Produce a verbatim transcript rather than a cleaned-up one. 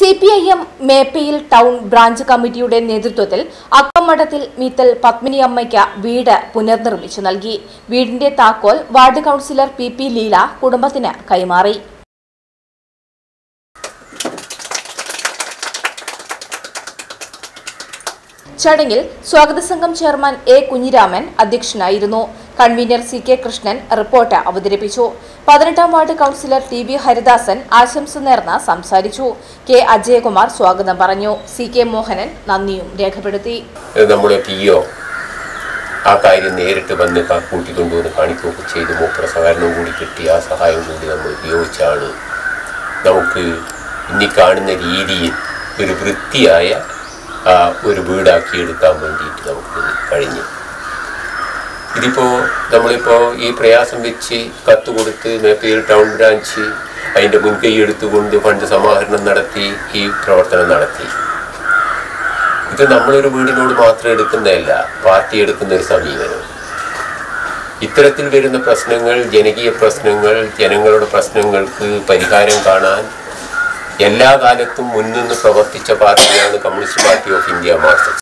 C P I M Meppayil town branch കമ്മിറ്റിയുടെ നേതൃത്വത്തിൽ അക്കമഠത്തിൽ മീത്തൽ പത്മിനിയമ്മയ്ക്ക് വീട് പുനർനിർമ്മിച്ചു നൽകി. വീടിന്റെ താക്കോൽ ward councillor P P Leela കുടുംബത്തിന് കൈമാറി. ചടങ്ങിൽ സ്വാഗത സംഘം ചെയർമാൻ എ കുഞ്ഞിരാമൻ അധ്യക്ഷനായിരുന്നു. Convener C K Krishnan report അവതരിപ്പിച്ചു. പതിനെട്ടാം ward councillor T V Haridasan ആശംസ നേർന്ന് സംസാരിച്ചു. കെ അജയകുമാർ സ്വാഗതം പറഞ്ഞു. സി കെ മോഹനൻ നന്ദിയും രേഖപ്പെടുത്തി. നമ്മുടെ പി ഒ ആ കാര്യം നേരിട്ട് വന്ന് കൂട്ടിക്കൊണ്ടുവന്ന് കാണിക്കുകയൊക്കെ ചെയ്ത് മൂപ്പറ സഹകരണം കൂടി കിട്ടി. ആ സഹായം കൂടി നമ്മൾ ഉപയോഗിച്ചാണ് നമുക്ക് ഇനി കാണുന്ന രീതിയിൽ ഒരു വൃത്തിയായ ഒരു വീടാക്കിയെടുക്കാൻ വേണ്ടിയിട്ട് നമുക്ക് കഴിഞ്ഞു. ഇതിപ്പോൾ നമ്മളിപ്പോൾ ഈ പ്രയാസം വെച്ച് കത്ത് കൊടുത്ത് മേപ്പയിൽ ടൗൺ ബ്രാഞ്ച് അതിൻ്റെ മുൻകൈ എടുത്തുകൊണ്ട് ഫണ്ട് സമാഹരണം നടത്തി ഈ പ്രവർത്തനം നടത്തി. ഇത് നമ്മളൊരു വീടിനോട് മാത്രം എടുക്കുന്നതല്ല, പാർട്ടി എടുക്കുന്ന ഒരു സമീപനം. ഇത്തരത്തിൽ വരുന്ന പ്രശ്നങ്ങൾ, ജനകീയ പ്രശ്നങ്ങൾ, ജനങ്ങളുടെ പ്രശ്നങ്ങൾക്ക് പരിഹാരം കാണാൻ എല്ലാ കാലത്തും മുൻനിന്ന് പ്രവർത്തിച്ച പാർട്ടിയാണ് communist party of India Marxist.